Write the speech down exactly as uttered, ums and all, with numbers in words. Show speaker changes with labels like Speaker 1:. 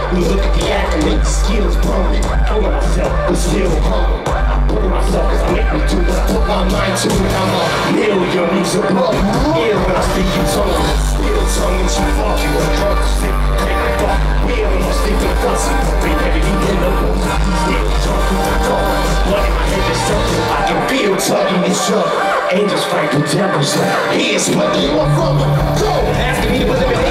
Speaker 1: We look at the accolades, skills growing. Full of myself, but still humble. I put in myself cause I make me do what I put my mind to. And I'm a million leagues above. Ill when I speak in tongues. Still tongue and she fuck you. A drunk stick, take a fuck. Real and I'm sticking fussy. Big heavy in the bones. Still drunk with the dog. Blood in my head is something I can feel tugging and shoving. Angels fight with devils like, here's what they want from them. Go! Asking me to put them in